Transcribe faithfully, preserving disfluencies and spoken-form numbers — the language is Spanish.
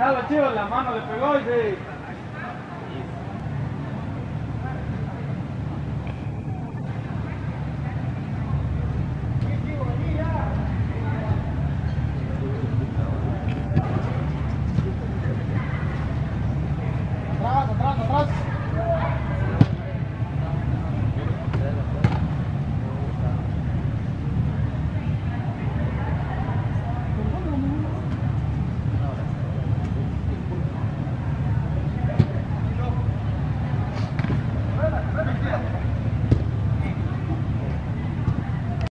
Déjalo, chivo, la mano le pegó y sí.